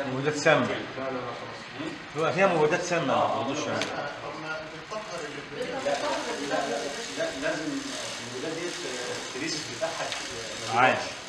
مبيدات سامه. لا لا لا خلاص. بيبقى فيها مبيدات سامه ما تاخدوش يعني. لا لازم المبيدات ديت التريسس بتاعها عادي.